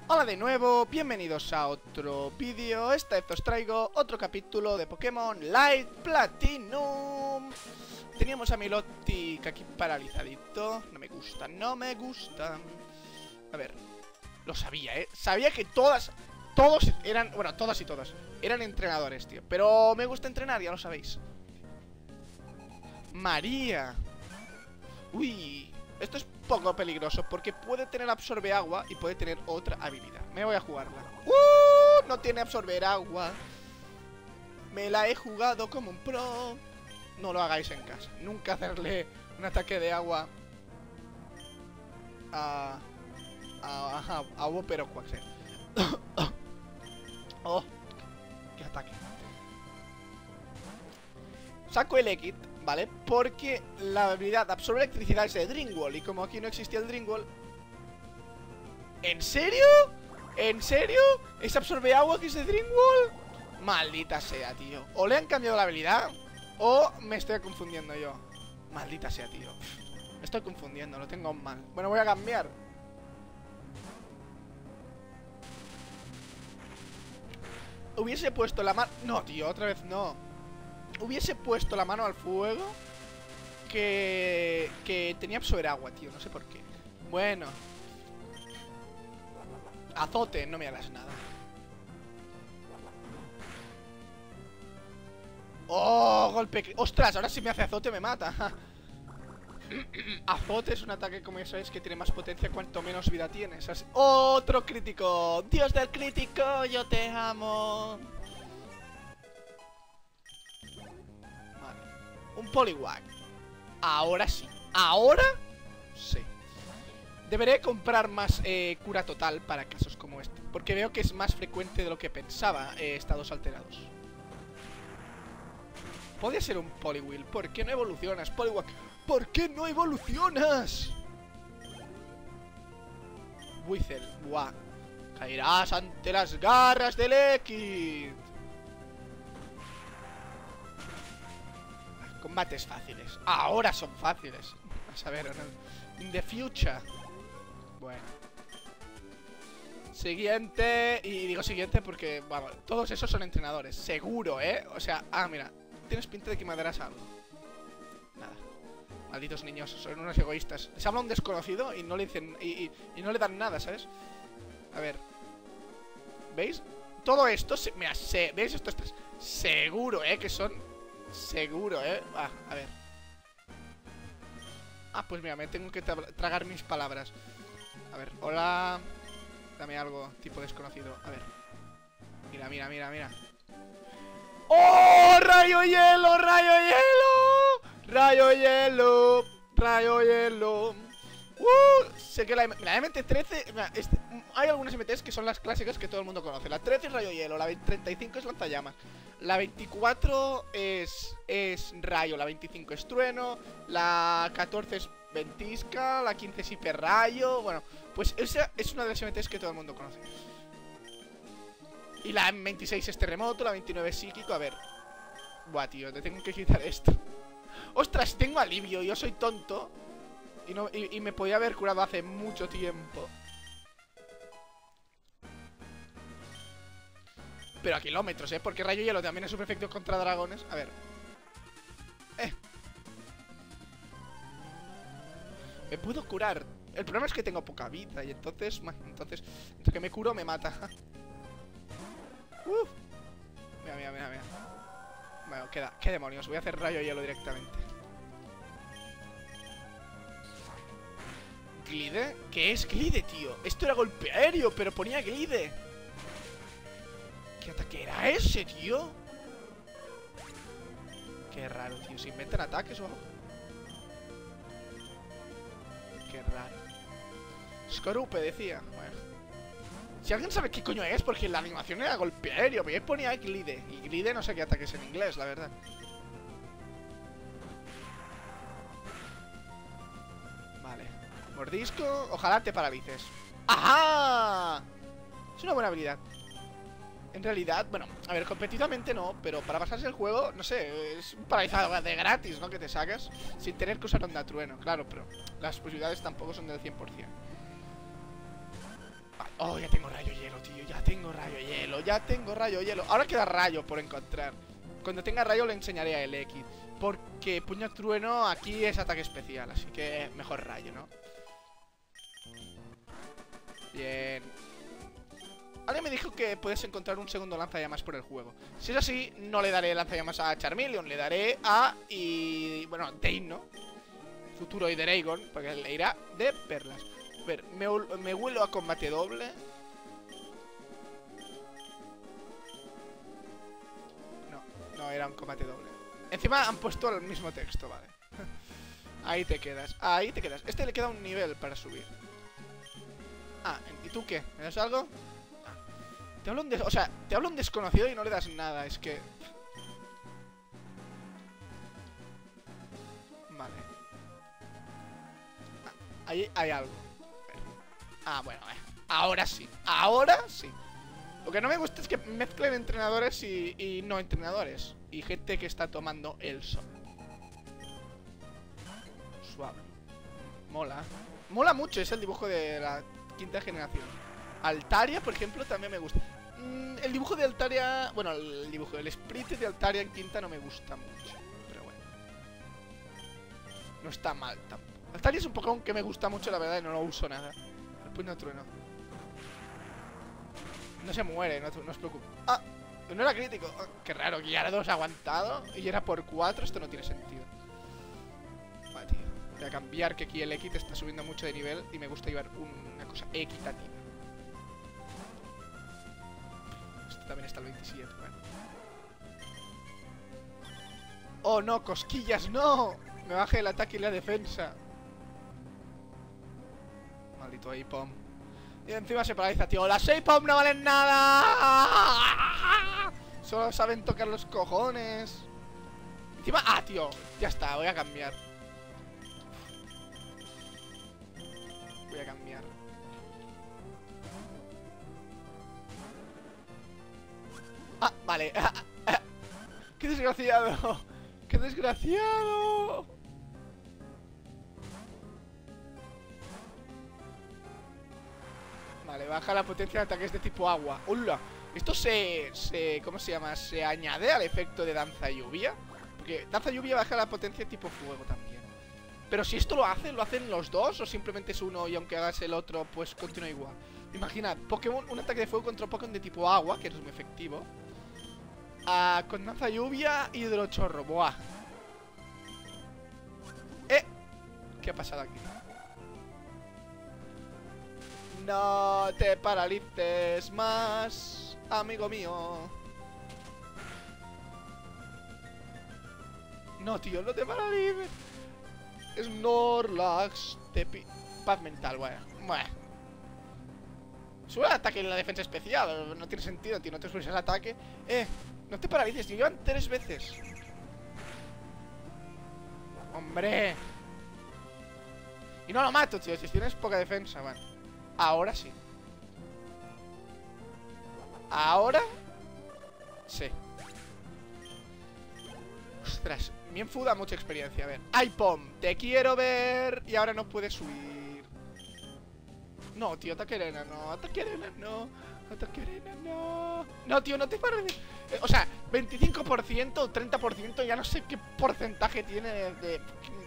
Hola de nuevo, bienvenidos a otro vídeo. Esta vez os traigo otro capítulo de Pokémon Light Platinum. Teníamos a Milotic aquí paralizadito. No me gusta, no me gusta. A ver, lo sabía, sabía que todos eran, bueno, todas y todos eran entrenadores, tío. Pero me gusta entrenar, ya lo sabéis. María. Uy, esto es poco peligroso porque puede tener absorbe agua y puede tener otra habilidad. Me voy a jugarla. No tiene absorber agua. Me la he jugado como un pro. No lo hagáis en casa. Nunca hacerle un ataque de agua a Whopper o Quaxer. Oh, qué ataque. Saco el Ekid, ¿vale? Porque la habilidad absorbe electricidad es de Dreamwall. Y como aquí no existía el Dreamwall. ¿En serio? ¿En serio? ¿Es absorbe agua que es de Dreamwall? Maldita sea, tío. O le han cambiado la habilidad o me estoy confundiendo yo. Maldita sea, tío. Me estoy confundiendo, lo tengo mal. Bueno, voy a cambiar. Hubiese puesto la mano... No, tío, otra vez no. Hubiese puesto la mano al fuego que tenía absorber agua, tío. No sé por qué. Bueno. Azote, no me hagas nada. ¡Oh! Golpe... ¡Ostras! Ahora si me hace azote me mata. Azote es un ataque, como ya sabéis, que tiene más potencia cuanto menos vida tienes. Así... ¡Otro crítico! ¡Dios del crítico! ¡Yo te amo! Vale. Un Poliwag. Ahora sí. ¿Ahora? Sí. Deberé comprar más cura total para casos como este, porque veo que es más frecuente de lo que pensaba estados alterados. Podría ser un Poliwhirl. ¿Por qué no evolucionas, Poliwag? ¿Por qué no evolucionas? Whistle, buah. Caerás ante las garras del Ekid. Combates fáciles. Ahora son fáciles. A ver, ¿no? In the future. Bueno. Siguiente. Y digo siguiente porque, vamos, todos esos son entrenadores. Seguro, O sea, mira. Tienes pinta de que me darás algo. Nada. Malditos niños, son unos egoístas. Les habla un desconocido y no le dicen y no le dan nada, ¿sabes? A ver. ¿Veis? Todo esto, mira, ¿veis estos tres? Seguro, que son... Seguro, a ver. Pues mira, me tengo que tragar mis palabras. A ver, hola. Dame algo, tipo desconocido. A ver. Mira, mira, mira, mira. ¡Oh! ¡Rayo hielo! ¡Rayo hielo! ¡Rayo hielo! ¡Rayo hielo! Sé que la MT-13... Mira, hay algunas MTs que son las clásicas que todo el mundo conoce. La 13 es rayo hielo, la 35 es lanzallamas, la 24 es rayo, la 25 es trueno, la 14 es ventisca, la 15 es hiperrayo. Bueno, pues esa es una de las MTs que todo el mundo conoce. Y la 26 es terremoto, la 29 es psíquico. A ver. Buah, tío, te tengo que quitar esto. Ostras, tengo alivio, yo soy tonto. Y me podía haber curado hace mucho tiempo. Pero a kilómetros, porque rayo hielo también es un efecto contra dragones. A ver. Me puedo curar. El problema es que tengo poca vida. Y entonces, entre que me curo me mata. Mira, mira, mira, mira. Bueno, ¿qué demonios? Voy a hacer rayo hielo directamente. ¿Glide? ¿Qué es glide, tío? Esto era golpe aéreo, pero ponía glide. ¿Qué ataque era ese, tío? Qué raro, tío. ¿Se inventan ataques o algo? Qué raro. Skorupe decía. Bueno. Si alguien sabe qué coño es, porque la animación era golpe aéreo, pero yo ponía glide. Y glide no sé qué ataque es en inglés, la verdad. Vale. Mordisco. Ojalá te paralices. ¡Ajá! Es una buena habilidad. En realidad, bueno, a ver, competitivamente no, pero para pasarse el juego, no sé, es un paralizado de gratis, ¿no? Que te sacas sin tener que usar onda trueno, claro, pero las posibilidades tampoco son del 100%. Vale. Oh, ya tengo rayo hielo, tío. Ya tengo rayo hielo. Ya tengo rayo hielo. Ahora queda rayo por encontrar. Cuando tenga rayo le enseñaré a X. Porque puño trueno aquí es ataque especial. Así que mejor rayo, ¿no? Bien. Alguien me dijo que puedes encontrar un segundo lanzallamas por el juego. Si es así, no le daré lanzallamas a Charmeleon. Le daré a... bueno, Dane, ¿no? Futuro y Dragon, porque le irá de perlas. A ver, me huelo a combate doble. No, era un combate doble. Encima han puesto el mismo texto, vale. Ahí te quedas, ahí te quedas. Este le queda un nivel para subir. Ah, ¿y tú qué? ¿Me das algo? Te hablo o sea, te hablo un desconocido y no le das nada, es que... Vale. Ah, ahí hay algo. Ah, bueno, ahora sí. Ahora sí. Lo que no me gusta es que mezclen entrenadores y no entrenadores. Y gente que está tomando el sol. Suave. Mola. Mola mucho, es el dibujo de la quinta generación. Altaria, por ejemplo, también me gusta. El dibujo de Altaria... Bueno, el sprite de Altaria en quinta no me gusta mucho. Pero bueno. No está mal tampoco. Altaria es un Pokémon que me gusta mucho, la verdad, y no lo uso nada. El puño trueno. No se muere, no os preocupéis. Ah, no era crítico. Oh, qué raro, que ya era 2 aguantado y era por 4. Esto no tiene sentido. Vale, tío. Voy a cambiar, que aquí el X está subiendo mucho de nivel y me gusta llevar una cosa equitativa. Esto también está al 27, bueno. Oh, no, cosquillas, no. Me bajé el ataque y la defensa. Maldito Aipom. Y encima se paraliza, tío. Las Aipom no valen nada. Solo saben tocar los cojones. Encima... Ah, tío. Ya está, voy a cambiar. Voy a cambiar. Ah, vale. ¡Qué desgraciado! ¡Qué desgraciado! Vale, baja la potencia de ataques de tipo agua. ¡Hola! Esto ¿cómo se llama? Se añade al efecto de danza lluvia. Porque danza lluvia baja la potencia de tipo fuego también. Pero si esto lo hacen los dos o simplemente es uno y aunque hagas el otro, pues continúa igual. Imagina, Pokémon, un ataque de fuego contra Pokémon de tipo agua, que no es muy efectivo. Con danza lluvia y hidrochorro. Buah. ¿Qué ha pasado aquí? No te paralices más, amigo mío. No, tío, no te paralices. Snorlax, paz mental, bueno. Sube el ataque en la defensa especial. No tiene sentido, tío, no te subes el ataque. No te paralices, tío, llevan 3 veces. Hombre. Y no lo mato, tío, si tienes poca defensa, bueno. Ahora sí. Ahora sí. Ostras, Mienfoo da mucha experiencia. A ver, Aipom, te quiero ver. Y ahora no puedes subir. No, tío, ataque arena, no. Ataque arena, no. Ataque arena, no. No, tío, no te pares. O sea, 25% o 30%, ya no sé qué porcentaje tiene de...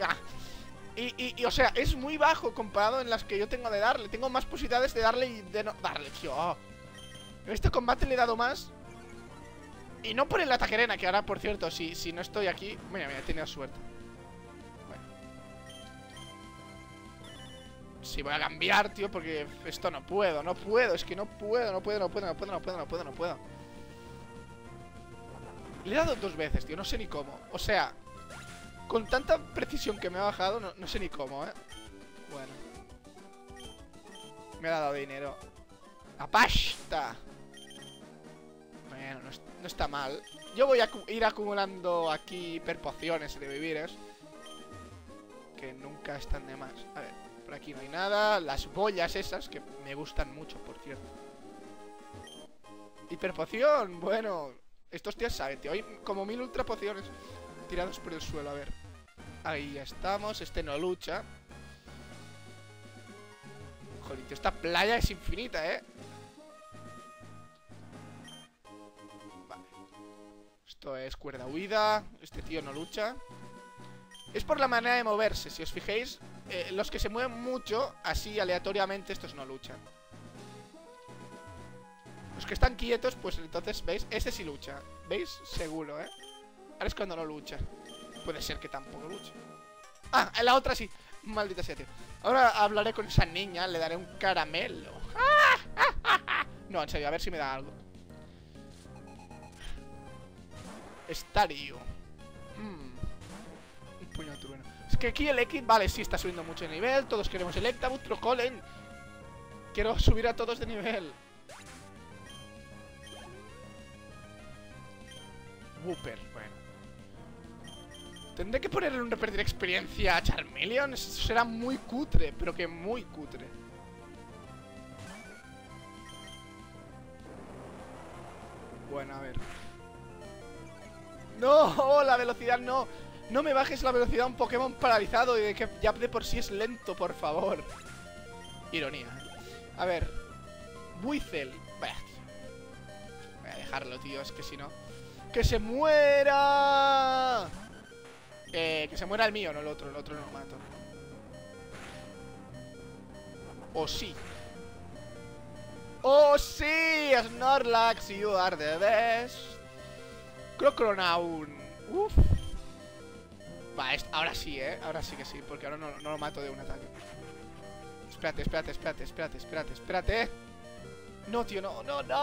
o sea, es muy bajo comparado en las que yo tengo de darle. Tengo más posibilidades de darle y de no darle, tío. En este combate le he dado más. Y no por el ataque arena, que ahora, por cierto, si no estoy aquí... Mira, he tenido suerte. Bueno. Sí, voy a cambiar, tío, porque esto no puedo. Es que no puedo. Le he dado 2 veces, tío, no sé ni cómo. O sea... Con tanta precisión que me ha bajado, no sé ni cómo, Bueno. Me ha dado dinero. ¡A pasta! Bueno, no está mal. Yo voy a ir acumulando aquí hiperpociones de vivires. Que nunca están de más. A ver, por aquí no hay nada. Las boyas esas, que me gustan mucho, por cierto. Hiperpoción, bueno. Estos tíos saben, tío. Hay como 1000 ultra pociones tirados por el suelo, a ver. Ahí ya estamos, este no lucha. Joder, esta playa es infinita, Esto es cuerda huida. Este tío no lucha. Es por la manera de moverse. Si os fijéis, los que se mueven mucho, así aleatoriamente, estos no luchan. Los que están quietos, pues entonces, ¿veis? Este sí lucha. ¿Veis? Seguro, ¿eh? Ahora es cuando no lucha. Puede ser que tampoco luche. Ah, en la otra sí. Maldita sea, tío. Ahora hablaré con esa niña. Le daré un caramelo. No, en serio, a ver si me da algo. Estario. Un puño de trueno. Es que aquí el X, vale, sí está subiendo mucho de nivel. Todos queremos el Ectabut, Trocolen. Quiero subir a todos de nivel. Wooper, bueno. Tendré que ponerle un repetir experiencia a Charmeleon. Eso será muy cutre, pero que muy cutre. Bueno, a ver. ¡No! La velocidad no. No me bajes la velocidad a un Pokémon paralizado y de que ya de por sí es lento, por favor. Ironía. A ver. Buizel. Vaya, tío. Voy a dejarlo, tío. Es que si no... ¡Que se muera! Que se muera el mío, no el otro. El otro no lo mato. ¡Oh, sí! ¡Oh, sí! Snorlax, you are the best. Crocronaun. Uff. Va, ahora sí, ahora sí que sí. Porque ahora no lo mato de un ataque. Espérate. No, tío, no.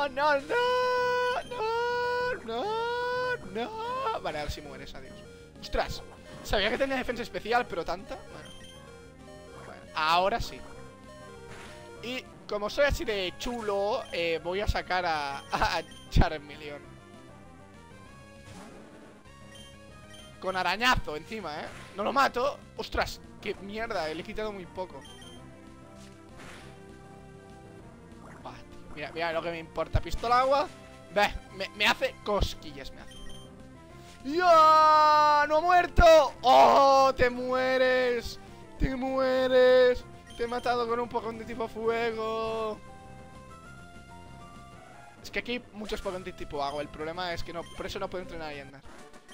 Vale, ahora sí mueres, adiós. ¡Ostras! Sabía que tenía defensa especial, pero tanta. Bueno, ahora sí. Y como soy así de chulo, voy a sacar a Charmeleon. Con arañazo encima, No lo mato. ¡Ostras! ¡Qué mierda! Le he quitado muy poco. Mira lo que me importa. Pistola agua. Ve, me hace cosquillas, me hace. ¡Ya! ¡No ha muerto! ¡Oh! ¡Te mueres! ¡Te mueres! Te he matado con un Pokémon de tipo fuego. Es que aquí hay muchos Pokémon de tipo agua. El problema es que no, por eso no puedo entrenar y andar.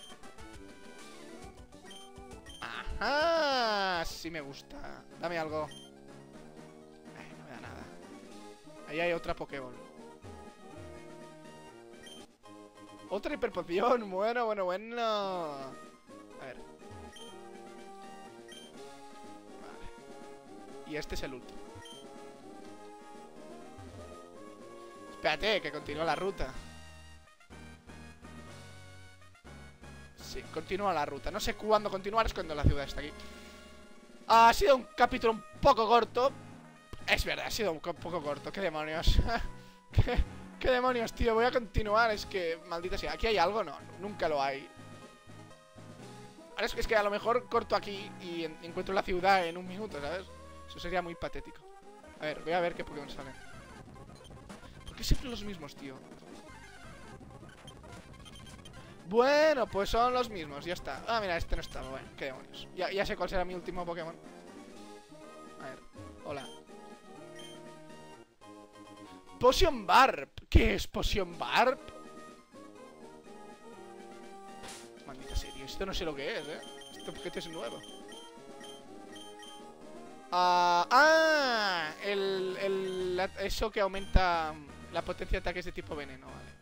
¡Ajá! Sí me gusta. Dame algo. No me da nada. Ahí hay otra Pokéball. Otra hiperpoción. Bueno. A ver. Vale. Y este es el último. Espérate, que continúa la ruta. Sí, continúa la ruta. No sé cuándo continuar, es cuando la ciudad está aquí. Ha sido un capítulo un poco corto. Es verdad, ha sido un poco corto. ¿Qué demonios? ¿Qué demonios, tío? Voy a continuar. Es que, maldita sea. ¿Aquí hay algo? No, nunca lo hay. Ahora es que a lo mejor corto aquí y encuentro la ciudad en un minuto, ¿sabes? Eso sería muy patético. A ver, voy a ver qué Pokémon salen. ¿Por qué siempre los mismos, tío? Bueno, pues son los mismos, ya está. Ah, mira, este no estaba, bueno, qué demonios. Ya sé cuál será mi último Pokémon. A ver, hola. Potion Barb. ¿Qué es Potion Barb? Maldita serio, esto no sé lo que es, Este objeto es nuevo. Eso que aumenta la potencia de ataques de tipo veneno, vale.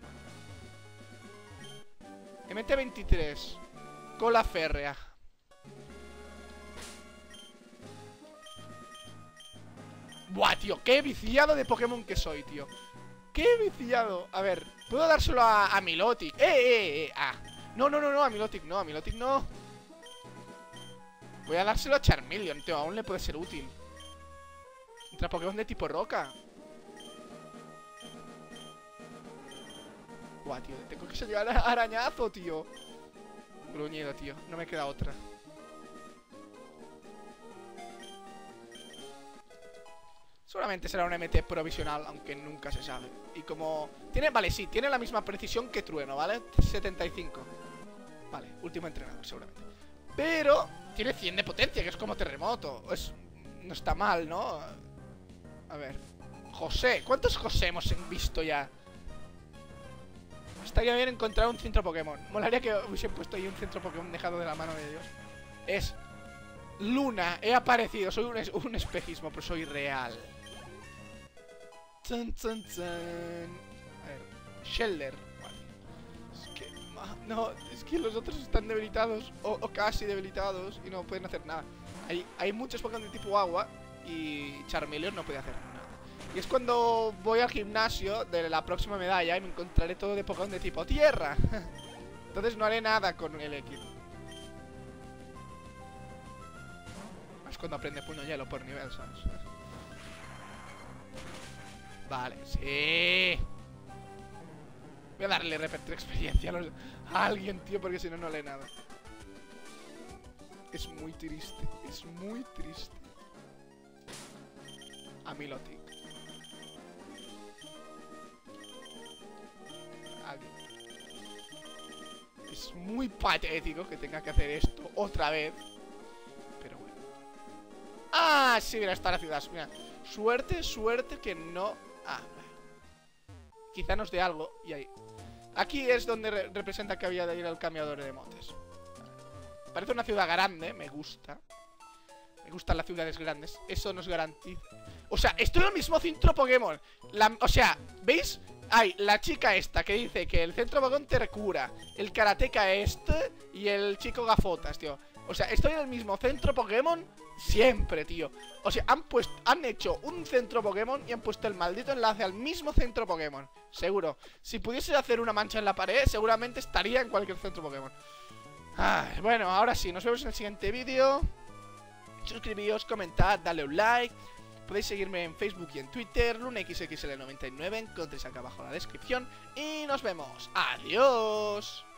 MT23. Cola férrea. Buah, tío, qué viciado de Pokémon que soy, tío. Qué viciado. A ver, puedo dárselo a Milotic. No, a Milotic no, no. Voy a dárselo a Charmeleon, tío, aún le puede ser útil. Contra Pokémon de tipo roca. Buah, tío, tengo que salir arañazo, tío. Gruñido, tío, no me queda otra. Seguramente será un MT provisional, aunque nunca se sabe. Y como... Vale, sí, tiene la misma precisión que Trueno, ¿vale? 75. Vale, último entrenador, seguramente. Pero tiene 100 de potencia, que es como terremoto. No está mal, ¿no? A ver. José, ¿cuántos José hemos visto ya? Estaría bien encontrar un centro Pokémon. Molaría que hubiesen puesto ahí un centro Pokémon dejado de la mano de Dios. Es Luna, he aparecido. Soy un espejismo, pero soy real. Tun, tun, tun. A ver, Shelder. Vale. Es que no, es que los otros están debilitados o casi debilitados y no pueden hacer nada. Hay muchos Pokémon de tipo agua y Charmeleon no puede hacer nada. Y es cuando voy al gimnasio de la próxima medalla y me encontraré todo de Pokémon de tipo tierra. Entonces no haré nada con el equipo. Es cuando aprende puño hielo por nivel, ¿sabes? Vale, sí. Voy a darle repetir experiencia a alguien, tío, porque si no, no lee nada. Es muy triste, es muy triste. A Milotic. Es muy patético que tenga que hacer esto otra vez. Pero bueno. ¡Ah! Sí, mira, está la ciudad. Mira, suerte que no... Ah, vale. Quizá nos dé algo. Y ahí. Aquí es donde representa que había de ir al cambiador de motes. Parece una ciudad grande, me gusta. Me gustan las ciudades grandes. Eso nos garantiza. O sea, esto es el mismo centro Pokémon. O sea, ¿veis? Hay la chica esta que dice que el centro Pokémon te cura, el karateka este y el chico gafotas, tío. O sea, estoy en el mismo centro Pokémon siempre, tío. O sea, han hecho un centro Pokémon y han puesto el maldito enlace al mismo centro Pokémon. Seguro. Si pudiese hacer una mancha en la pared, seguramente estaría en cualquier centro Pokémon. Bueno, ahora sí, nos vemos en el siguiente vídeo. Suscribíos, comentad, dale un like. Podéis seguirme en Facebook y en Twitter, LunaXXL99, encontréis acá abajo en la descripción. Y nos vemos. ¡Adiós!